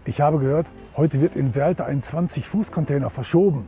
Ich habe gehört, heute wird in Werlte ein 20-Fuß-Container verschoben.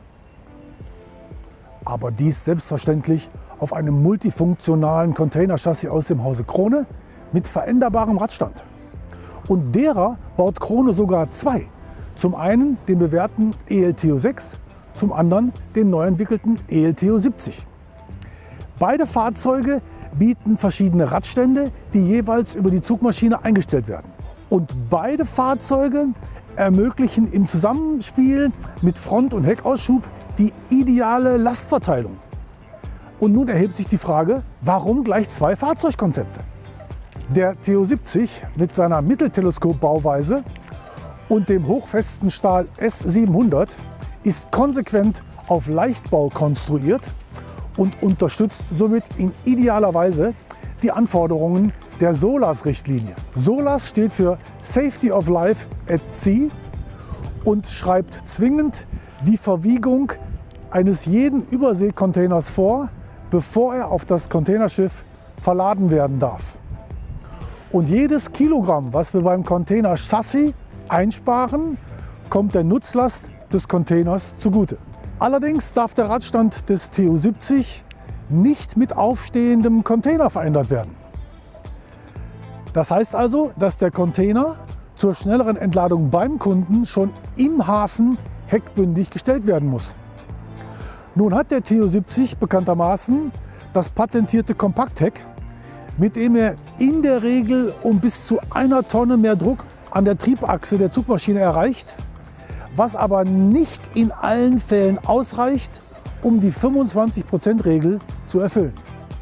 Aber dies selbstverständlich auf einem multifunktionalen Containerchassis aus dem Hause Krone mit veränderbarem Radstand. Und derer baut Krone sogar zwei. Zum einen den bewährten ELTO 6, zum anderen den neu entwickelten ELTO 70. Beide Fahrzeuge bieten verschiedene Radstände, die jeweils über die Zugmaschine eingestellt werden. Und beide Fahrzeuge ermöglichen im Zusammenspiel mit Front- und Heckaußschub die ideale Lastverteilung. Und nun erhebt sich die Frage, warum gleich zwei Fahrzeugkonzepte? Der TO 70 mit seiner Mittelteleskop-Bauweise und dem hochfesten Stahl S700 ist konsequent auf Leichtbau konstruiert und unterstützt somit in idealer Weise die Anforderungen der SOLAS-Richtlinie. SOLAS steht für Safety of Life at Sea und schreibt zwingend die Verwiegung eines jeden Überseekontainers vor, bevor er auf das Containerschiff verladen werden darf. Und jedes Kilogramm, was wir beim Containerchassis einsparen, kommt der Nutzlast des Containers zugute. Allerdings darf der Radstand des TO 70 nicht mit aufstehendem Container verändert werden. Das heißt also, dass der Container zur schnelleren Entladung beim Kunden schon im Hafen heckbündig gestellt werden muss. Nun hat der TO 70 bekanntermaßen das patentierte Kompaktheck, mit dem er in der Regel um bis zu 1 Tonne mehr Druck an der Triebachse der Zugmaschine erreicht, was aber nicht in allen Fällen ausreicht, um die 25%-Regel zu erfüllen.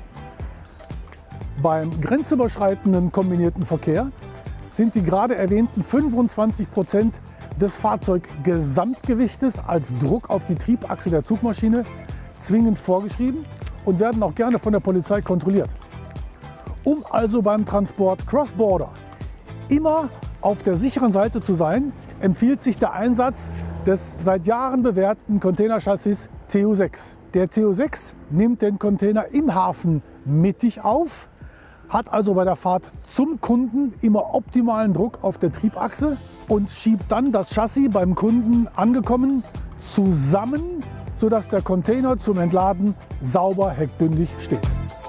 Beim grenzüberschreitenden kombinierten Verkehr sind die gerade erwähnten 25% des Fahrzeuggesamtgewichtes als Druck auf die Triebachse der Zugmaschine zwingend vorgeschrieben und werden auch gerne von der Polizei kontrolliert. Um also beim Transport Cross-Border immer auf der sicheren Seite zu sein, empfiehlt sich der Einsatz des seit Jahren bewährten Containerchassis TO 6. Der TO 6 nimmt den Container im Hafen mittig auf, hat also bei der Fahrt zum Kunden immer optimalen Druck auf der Triebachse und schiebt dann das Chassis beim Kunden angekommen zusammen, sodass der Container zum Entladen sauber heckbündig steht.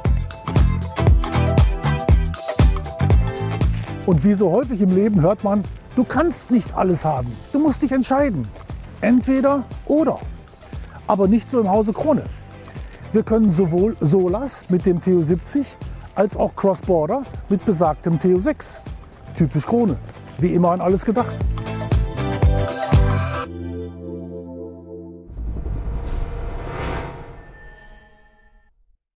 Und wie so häufig im Leben hört man, du kannst nicht alles haben, du musst dich entscheiden. Entweder oder. Aber nicht so im Hause Krone. Wir können sowohl SOLAS mit dem TO 70 als auch Cross-Border mit besagtem TO 6. Typisch Krone. Wie immer an alles gedacht.